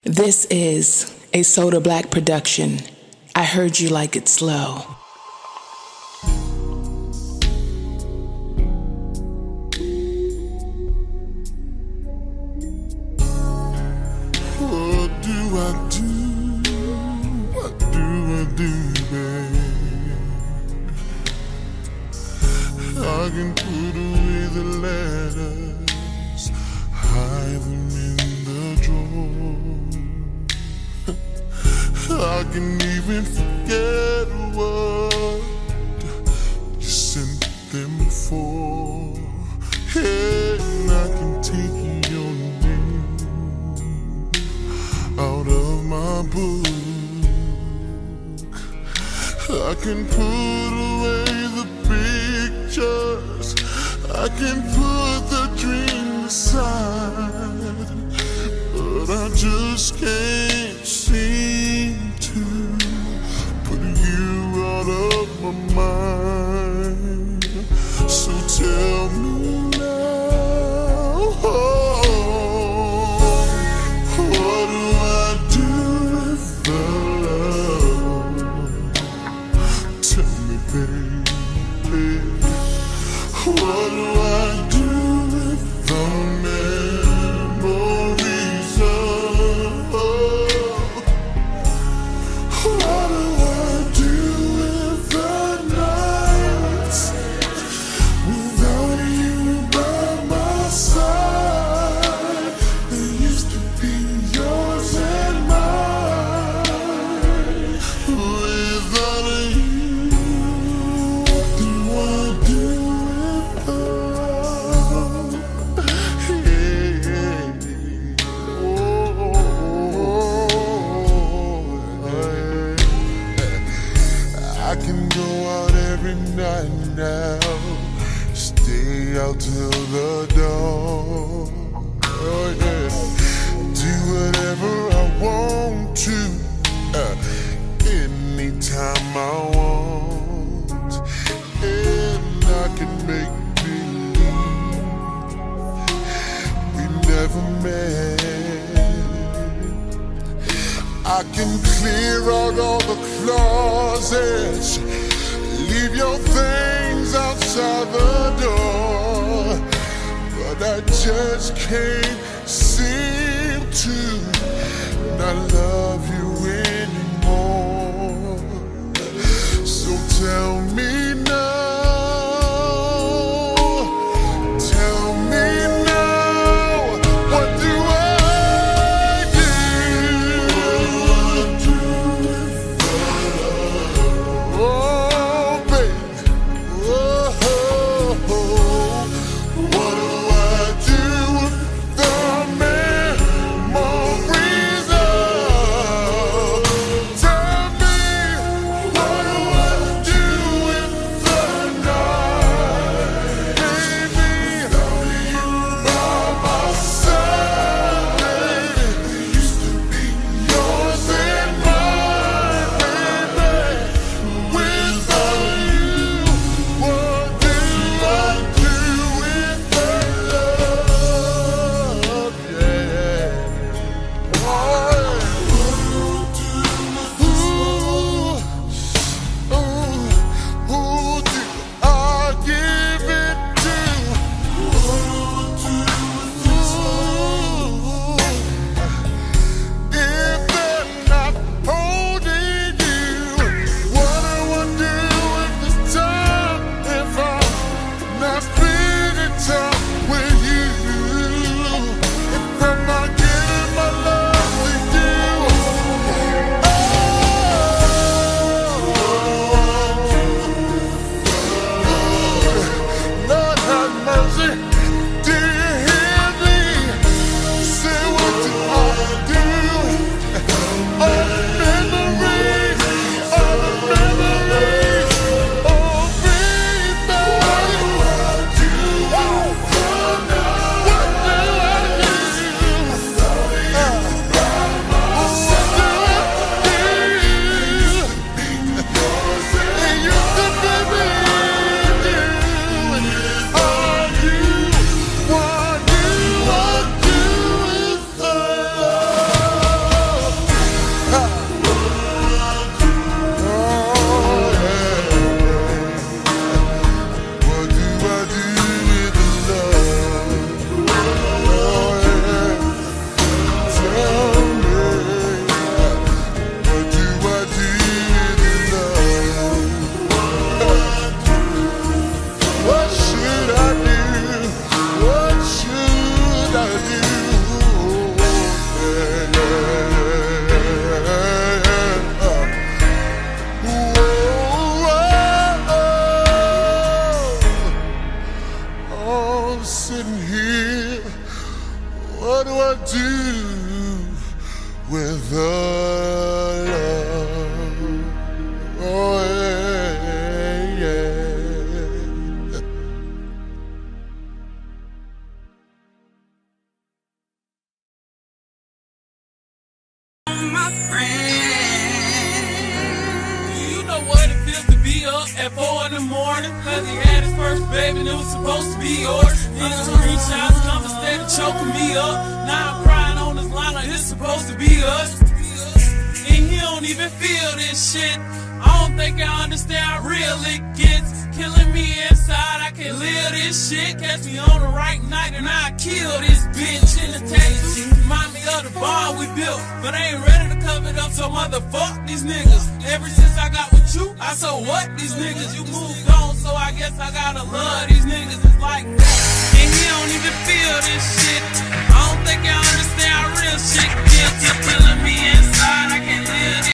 This is a Soda Black production. I heard you like it slow. What do I do? What do I do, babe? I can put away the letters, hide them in the drawer. I can even forget what you sent them for. And I can take your name out of my book. I can put away the pictures, I can put the dream aside, but I just can't seem to put you out of my mind. So tell me now, what do I do with the love? Tell me, baby, what do I do with the memories of? What do I do with the nights without you by my side? They used to be yours and mine. Without you, what do I do with love? Yeah. I can go out every night now, stay out till the dawn. Oh yeah, do whatever I want to, anytime I want, and I can make believe we never met. I can clear out all the closets, leave your things outside the door, but I just can't seem to not love you anymore. So tell me now, tell me now, what do I do? What do I do with love? Oh, baby, oh, what do I do with the memories of? Tell me, what do I do with a love. Oh yeah, yeah. My friend, you know what it feels to be up at 4 in the morning, cause he had his first baby and it was supposed to be yours. Niggas screenshots come instead of choking me up. Now I'm crying on this line like it's supposed to be us. And he don't even feel this shit. I don't think I understand how real it gets. Killing me inside, I can't live this shit. Catch me on the right night and I kill this bitch. In the tattoo, remind me of the bond we built, but I ain't ready to cover it up, so motherfuck these niggas. Ever since I got with you, I so what these niggas. You moved on, so I guess I gotta love these niggas. It's like that, and he don't even feel this shit. I don't think I understand how real shit gets. You're killing me inside, I can't live this.